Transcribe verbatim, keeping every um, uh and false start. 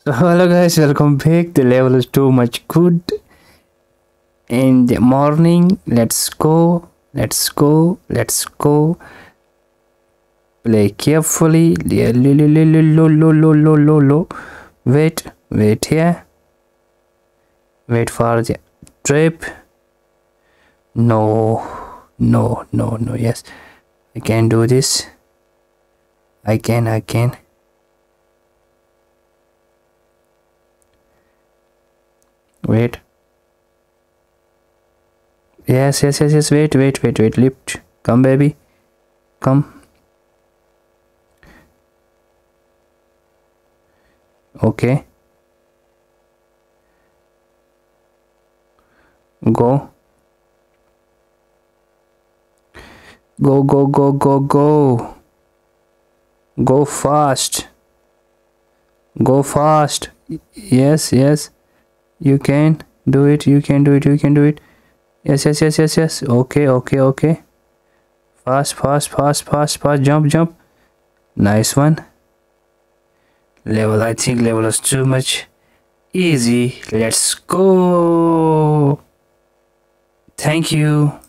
So hello guys, welcome back. The level is too much good. In the morning, let's go, let's go, let's go. Play carefully. Lo, lo, lo, lo, lo, lo, lo, lo, lo. Wait, wait here. Wait for the trip. No, no, no, no. Yes, I can do this. I can, I can. Wait. Yes, yes, yes, yes. Wait, wait, wait, wait. Lift. Come, baby. Come. Okay. Go. Go, go, go, go, go. Go fast. Go fast. Yes, yes. You can do it. You can do it. You can do it. Yes, yes, yes, yes, yes. Okay, okay, okay. Fast, fast, fast, fast, fast. Jump, jump. Nice one. Level, I think level is too much easy. Let's go. Thank you.